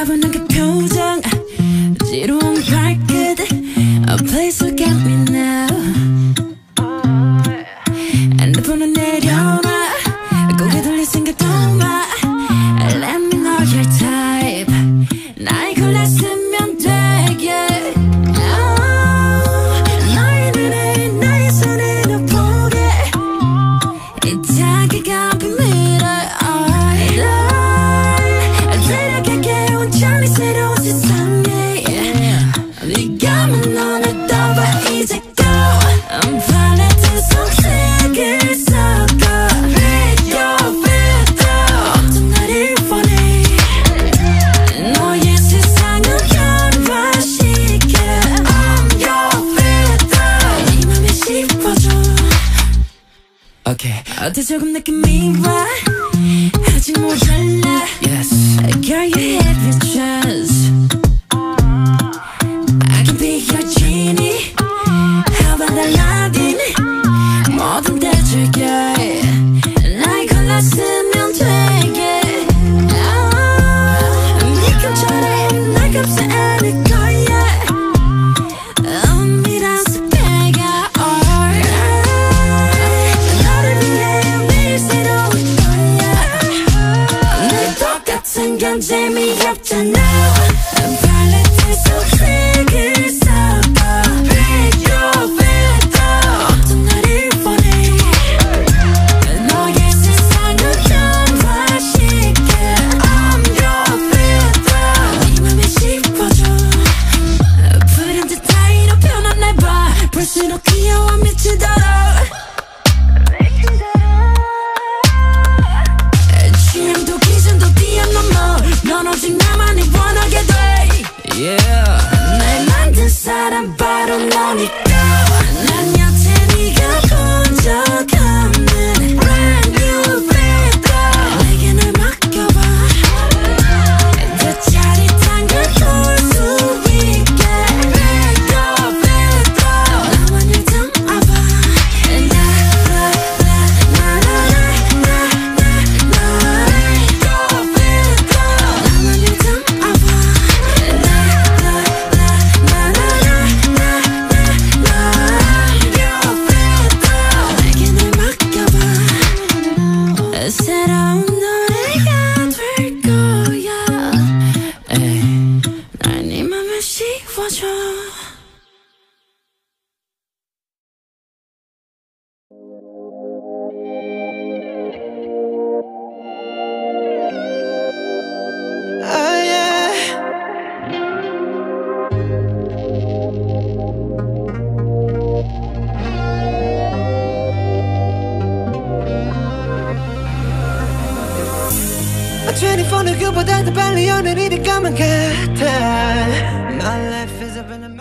바라보는 그 표정 지루한 발끝 A place look at me now 핸드폰은 내려놔 고개 돌릴 생각도 마 Let me know your type 날 골랐으면 돼 yeah. 너의 눈에 나의 손에 너 보게 이 자기가 비밀을 데려가게 온전히 새로운 세상에 네가 만 너를 떠봐 이제 go I'm 팔레트 속색을 섞어 Pick your filter 어떤 나를 원해 너의 세상을 변화시켜 I'm your filter 네 맘에 씹어줘 Okay. 어때 조금 느낌이 와 아직 모자라 Yes. Girl you have your chance I can be your genie How about Aladdin 뭐든 대줄게 날 골랐으면 되게 네 꿈처럼 날 감싸 안을 거야 은밀한 배가 너를 위해 매일 새로울 거야 늘 똑같은 건 재미없잖아 팔레트 속색을 섞어 Pick your filter 어떤 나를 원해 너의 세상을 변화시켜 I'm your filter 네 맘에 씹어줘 불현듯 따위로 편안해봐 볼수록 귀여워 미치도록 취향도 기준도 뛰어넘어 넌 오직 나만이 원하게 돼 Yeah. 날 만든 사람 바로 너니까 난 여태 네가 본 적 없는 Brand new filter 내게 날 맡겨봐 더 짜릿한 걸 볼 수 있게 Pick your filter 나만을 담아봐 새로운 노래가 될 거야 날 네 맘에 씹어줘 24 누구보다 더 빨리 오늘이 될 것만 같아 My life is up in a